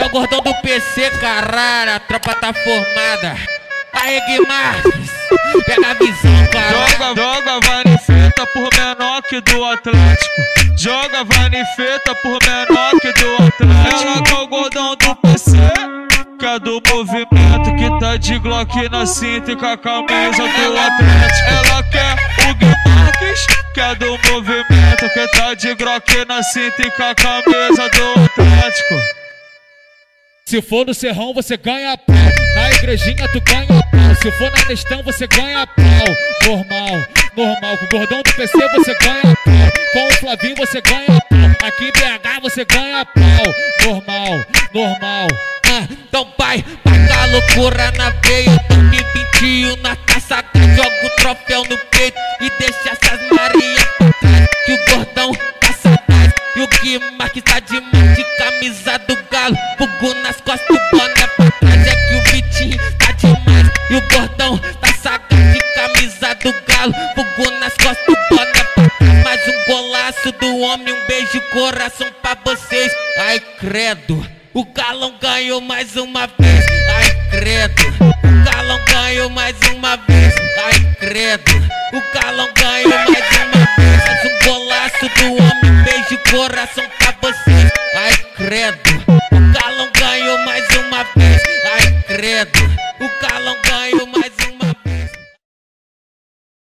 o gordão do PC, caralho, a tropa tá formada. Aí, Gui Marques, pega a visão, cara. Joga vanifeta por menor que do Atlético. Joga vanifeta por menor que do Atlético. Ela quer o gordão do PC, que é do movimento, que tá de Glock na cinta e com a camisa do Atlético. Ela quer o Gui Marques, que é do movimento, que tá de Glock na cinta e com a camisa do Atlético. Se for no Serrão, você ganha pau. Na igrejinha, tu ganha pau. Se for na Nestão, você ganha pau. Normal. Com o gordão do PC, você ganha pau. Com o Flavinho, você ganha pau. Aqui em BH, você ganha pau. Normal. Então vai a loucura na veia. 2021 na taça, joga o troféu no peito e deixa essas Maria pra trás. Que o gordão tá saudade e o Gui Marques tá demais de camisa do Galo. Fogo nas costas, o boné pra trás. É que o Vitinho tá demais e o gordão tá sagaz de camisa do Galo. Fogo nas costas, o boné pra trás. Mais um golaço do homem, um beijo coração pra vocês. Ai credo, o Galão ganhou mais uma vez. Ai credo, o Galão ganhou mais uma vez. Ai credo, o Galão ganhou mais uma vez. Mais um golaço do homem, um beijo coração pra vocês. Ai credo, o Galão ganhou mais uma vez. Ai credo.